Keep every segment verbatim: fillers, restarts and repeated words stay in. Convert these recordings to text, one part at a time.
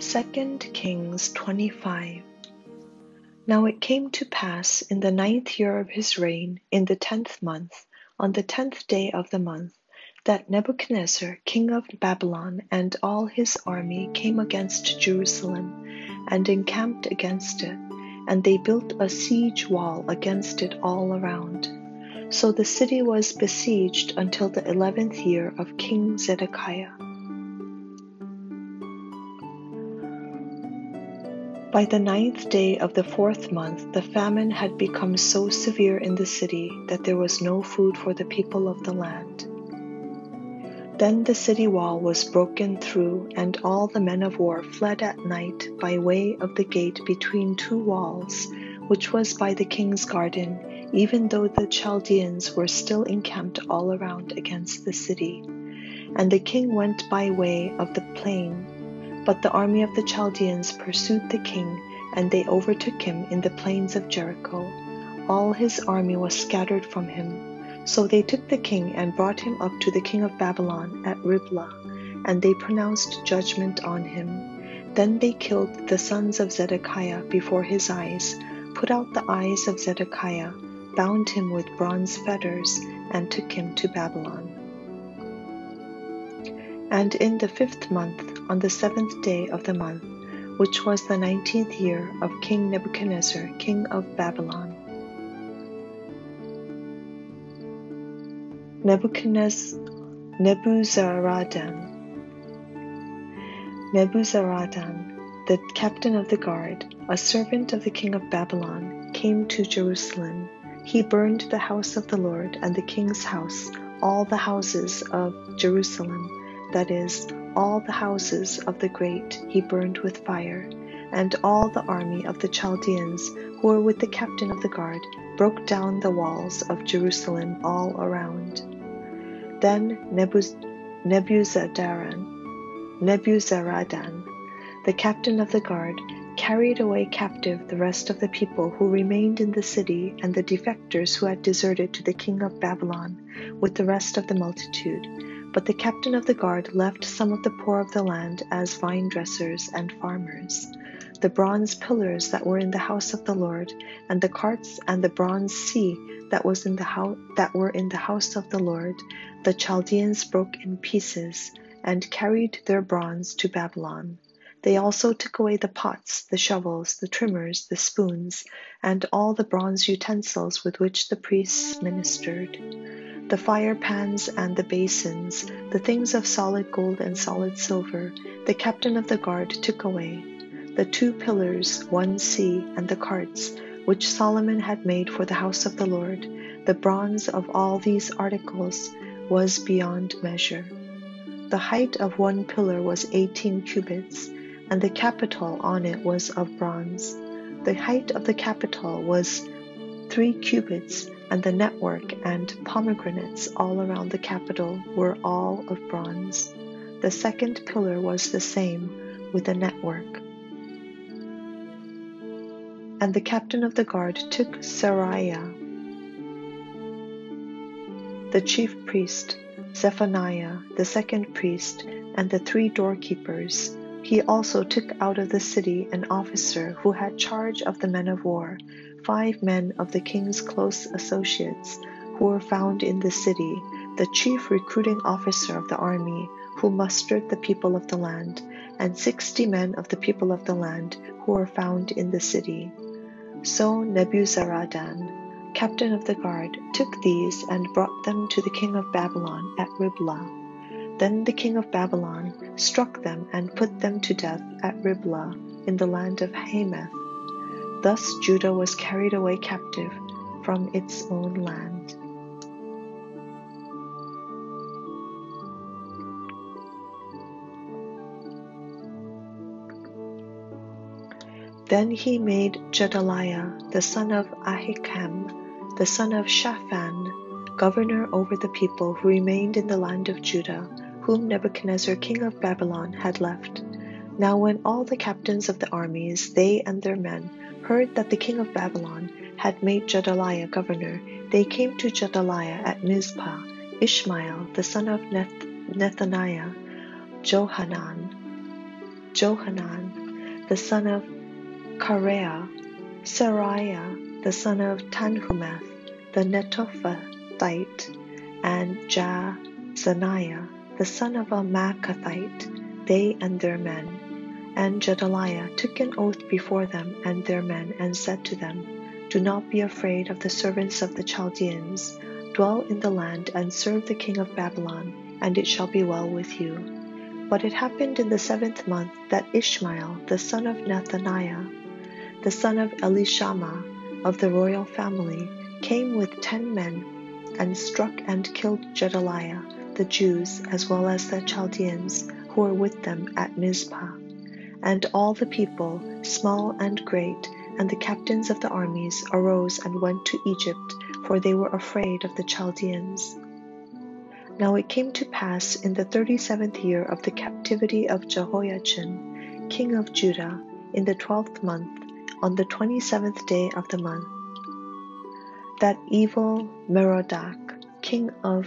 Second Kings twenty-five. Now it came to pass in the ninth year of his reign, in the tenth month, on the tenth day of the month, that Nebuchadnezzar king of Babylon and all his army came against Jerusalem, and encamped against it, and they built a siege wall against it all around. So the city was besieged until the eleventh year of King Zedekiah. By the ninth day of the fourth month, the famine had become so severe in the city that there was no food for the people of the land. Then the city wall was broken through, and all the men of war fled at night by way of the gate between two walls, which was by the king's garden, even though the Chaldeans were still encamped all around against the city. And the king went by way of the plain. But the army of the Chaldeans pursued the king, and they overtook him in the plains of Jericho. All his army was scattered from him. So they took the king and brought him up to the king of Babylon at Riblah, and they pronounced judgment on him. Then they killed the sons of Zedekiah before his eyes, put out the eyes of Zedekiah, bound him with bronze fetters, and took him to Babylon. And in the fifth month, on the seventh day of the month, which was the nineteenth year of King Nebuchadnezzar, king of Babylon, Nebuchadnezzar, Nebuzaradan, Nebuzaradan, the captain of the guard, a servant of the king of Babylon, came to Jerusalem. He burned the house of the Lord and the king's house, all the houses of Jerusalem, that is, all the houses of the great he burned with fire, and all the army of the Chaldeans who were with the captain of the guard broke down the walls of Jerusalem all around. Then Nebuz- Nebuzaradan, Nebuzaradan, the captain of the guard, carried away captive the rest of the people who remained in the city and the defectors who had deserted to the king of Babylon with the rest of the multitude. But the captain of the guard left some of the poor of the land as vine dressers and farmers. The bronze pillars that were in the house of the Lord, and the carts and the bronze sea that was in the house that were in the house of the Lord, the Chaldeans broke in pieces, and carried their bronze to Babylon. They also took away the pots, the shovels, the trimmers, the spoons, and all the bronze utensils with which the priests ministered. The fire pans and the basins, the things of solid gold and solid silver, the captain of the guard took away. The two pillars, one sea, and the carts, which Solomon had made for the house of the Lord, the bronze of all these articles was beyond measure. The height of one pillar was eighteen cubits, and the capital on it was of bronze. The height of the capital was three cubits, and the network and pomegranates all around the capital were all of bronze. The second pillar was the same, with a network. And the captain of the guard took Seraiah, the chief priest, Zephaniah, the second priest, and the three doorkeepers. He also took out of the city an officer who had charge of the men of war, five men of the king's close associates, who were found in the city, the chief recruiting officer of the army, who mustered the people of the land, and sixty men of the people of the land, who were found in the city. So Nebuzaradan, captain of the guard, took these and brought them to the king of Babylon at Riblah. Then the king of Babylon struck them and put them to death at Riblah in the land of Hamath. Thus Judah was carried away captive from its own land. Then he made Gedaliah, the son of Ahikam, the son of Shaphan, governor over the people who remained in the land of Judah, whom Nebuchadnezzar king of Babylon had left. Now when all the captains of the armies, they and their men, heard that the king of Babylon had made Gedaliah governor, they came to Gedaliah at Mizpah, Ishmael the son of Neth- Nethaniah, Johanan, Johanan, the son of Kareah, Seraiah, the son of Tanhumeth, the Netophathite, and Jaazaniah, the son of a Maacathite, they and their men. And Gedaliah took an oath before them and their men, and said to them, Do not be afraid of the servants of the Chaldeans. Dwell in the land, and serve the king of Babylon, and it shall be well with you. But it happened in the seventh month that Ishmael, the son of Nethaniah, the son of Elishama, of the royal family, came with ten men, and struck and killed Gedaliah, the Jews, as well as the Chaldeans, who were with them at Mizpah. And all the people, small and great, and the captains of the armies arose and went to Egypt, for they were afraid of the Chaldeans. Now it came to pass in the thirty-seventh year of the captivity of Jehoiachin, king of Judah, in the twelfth month, on the twenty-seventh day of the month, that evil Merodach, king of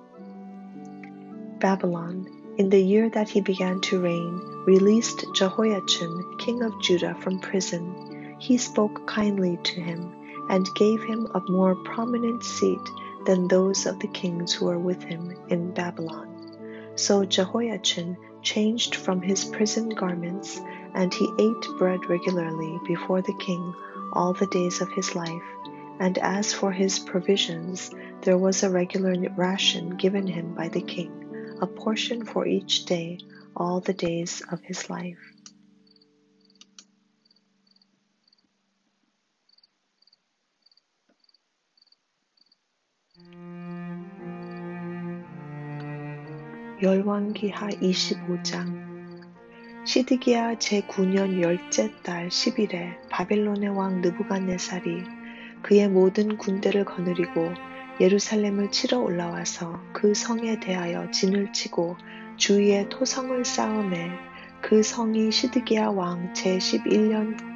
Babylon, in the year that he began to reign, released Jehoiachin, king of Judah, from prison. He spoke kindly to him, and gave him a more prominent seat than those of the kings who were with him in Babylon. So Jehoiachin changed from his prison garments, and he ate bread regularly before the king all the days of his life. And as for his provisions, there was a regular ration given him by the king, a portion for each day, all the days of his life. 열왕기하 이십오 장. 시드기야 제구 년 열째 달 십 일에 바벨론의 왕 느부갓네살이 그의 모든 군대를 거느리고 예루살렘을 치러 올라와서 그 성에 대하여 진을 치고 주위에 토성을 쌓음에 그 성이 시드기야 왕 제십일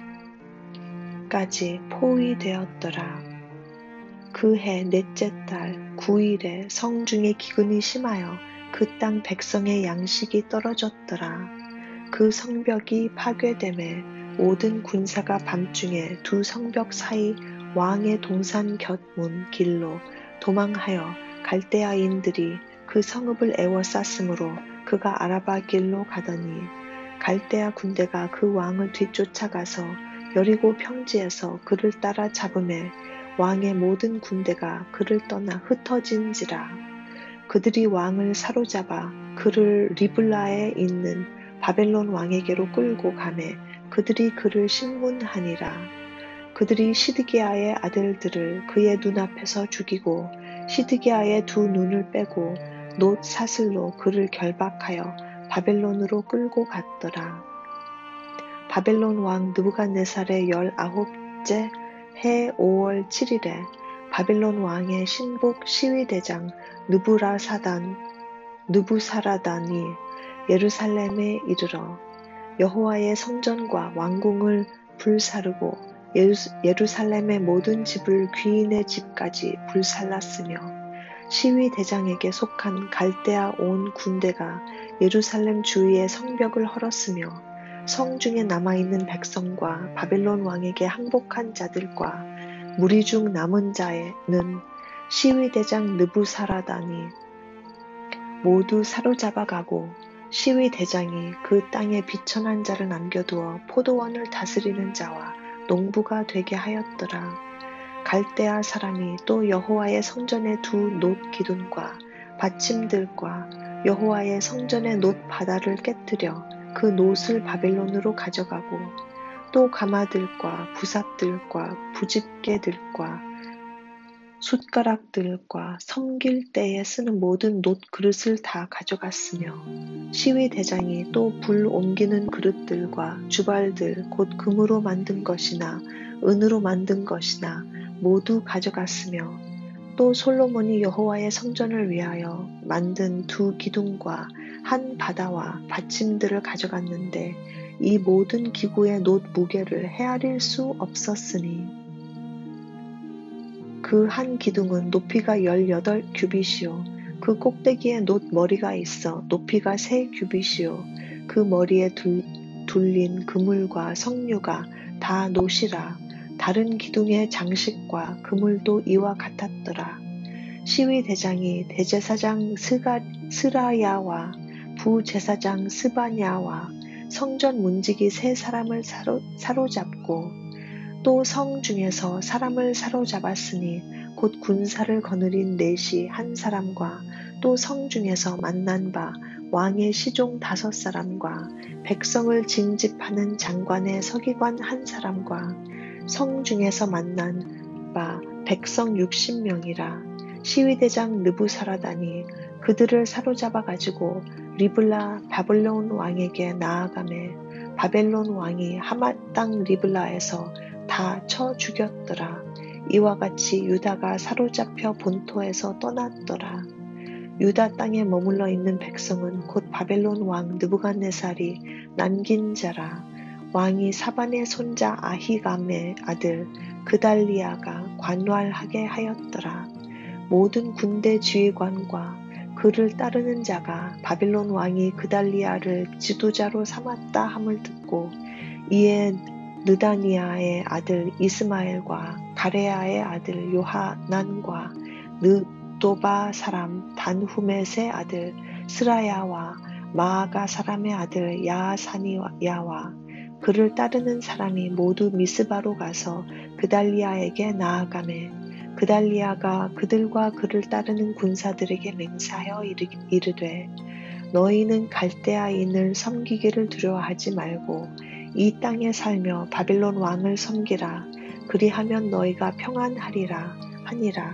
년까지 포위되었더라. 그 해 넷째 달 구 일에 성중에 기근이 심하여 그 땅 백성의 양식이 떨어졌더라. 그 성벽이 파괴됨에 모든 군사가 밤중에 두 성벽 사이 왕의 동산 곁 문 길로 도망하여 갈대아인들이 그 성읍을 에워쌌으므로 그가 아라바 길로 가더니 갈대아 군대가 그 왕을 뒤쫓아가서 여리고 평지에서 그를 따라 잡음에 왕의 모든 군대가 그를 떠나 흩어진지라. 그들이 왕을 사로잡아 그를 리블라에 있는 바벨론 왕에게로 끌고 가매 그들이 그를 신문하니라. 그들이 시드기야의 아들들을 그의 눈앞에서 죽이고 시드기야의 두 눈을 빼고 놋 사슬로 그를 결박하여 바벨론으로 끌고 갔더라. 바벨론 왕 느부갓네살의 열아홉째 해 오월 칠일에 바벨론 왕의 신복 시위대장 느부라사단, 느부사라단이 예루살렘에 이르러 여호와의 성전과 왕궁을 불사르고 예루, 예루살렘의 모든 집을 귀인의 집까지 불살랐으며 시위대장에게 속한 갈대아 온 군대가 예루살렘 주위의 성벽을 헐었으며 성중에 남아있는 백성과 바벨론 왕에게 항복한 자들과 무리 중 남은 자는 시위대장 느부사라단이 모두 사로잡아가고 시위대장이 그 땅에 비천한 자를 남겨두어 포도원을 다스리는 자와 농부가 되게 하였더라. 갈대아 사람이 또 여호와의 성전의 두 놋 기둥과 받침들과 여호와의 성전의 놋 바다를 깨뜨려 그 놋을 바벨론으로 가져가고 또 가마들과 부삽들과 부집게들과 숟가락들과 섬길 때에 쓰는 모든 놋 그릇을 다 가져갔으며 시위대장이 또 불 옮기는 그릇들과 주발들 곧 금으로 만든 것이나 은으로 만든 것이나 모두 가져갔으며 또 솔로몬이 여호와의 성전을 위하여 만든 두 기둥과 한 바다와 받침들을 가져갔는데 이 모든 기구의 놋 무게를 헤아릴 수 없었으니 그 한 기둥은 높이가 열여덟 규빗이요 그 꼭대기에 놋 머리가 있어 높이가 세 규빗이요 그 머리에 둘, 둘린 그물과 석류가 다 노시라. 다른 기둥의 장식과 그물도 이와 같았더라. 시위대장이 대제사장 스가, 스라야와 부제사장 스바냐와 성전 문지기 세 사람을 사로, 사로잡고 또 성 중에서 사람을 사로잡았으니 곧 군사를 거느린 넷이 한 사람과 또 성 중에서 만난 바 왕의 시종 다섯 사람과 백성을 징집하는 장관의 서기관 한 사람과 성 중에서 만난 바 백성 육십 명이라. 시위대장 느부사라다니 그들을 사로잡아 가지고 리블라 바벨론 왕에게 나아가매 바벨론 왕이 하맛 땅 리블라에서 다 쳐 죽였더라. 이와 같이 유다가 사로잡혀 본토에서 떠났더라. 유다 땅에 머물러 있는 백성은 곧 바벨론 왕 느부갓네살이 남긴 자라. 왕이 사반의 손자 아히감의 아들 그달리아가 관할하게 하였더라. 모든 군대 지휘관과 그를 따르는 자가 바벨론 왕이 그달리아를 지도자로 삼았다 함을 듣고 이에 느다니아의 아들 이스마엘과 가레아의 아들 요하난과 느도바 사람 단후멧의 아들 스라야와 마아가 사람의 아들 야사니야와 그를 따르는 사람이 모두 미스바로 가서 그달리아에게 나아가매 그달리아가 그들과 그를 따르는 군사들에게 맹세하여 이르되 너희는 갈대아인을 섬기기를 두려워하지 말고 이 땅에 살며 바벨론 왕을 섬기라. 그리하면 너희가 평안하리라 하니라.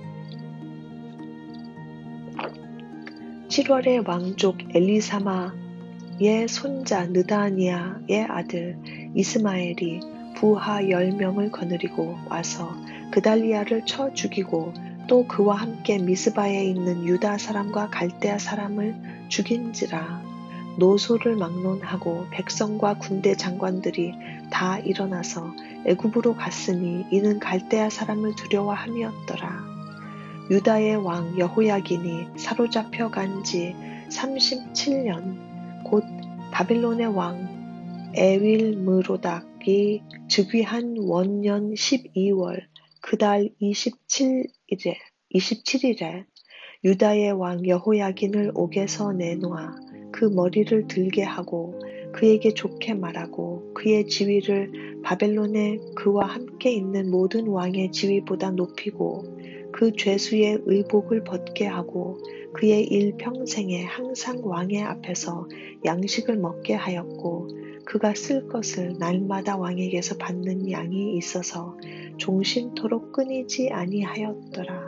칠월에 왕족 엘리사마의 손자 느다니아의 아들 이스마엘이 부하 열 명을 거느리고 와서 그달리아를 쳐 죽이고 또 그와 함께 미스바에 있는 유다 사람과 갈대아 사람을 죽인지라. 노소를 막론하고 백성과 군대 장관들이 다 일어나서 애굽으로 갔으니 이는 갈대아 사람을 두려워함이었더라. 유다의 왕 여호야긴이 사로잡혀 간 지 삼십칠 년 곧 바벨론의 왕 에윌므로닥이 즉위한 원년 십이월 그달 이십칠일에, 이십칠일에 유다의 왕 여호야긴을 옥에서 내놓아 그 머리를 들게 하고 그에게 좋게 말하고 그의 지위를 바벨론에 그와 함께 있는 모든 왕의 지위보다 높이고 그 죄수의 의복을 벗게 하고 그의 일평생에 항상 왕의 앞에서 양식을 먹게 하였고 그가 쓸 것을 날마다 왕에게서 받는 양이 있어서 종신토록 끊이지 아니하였더라.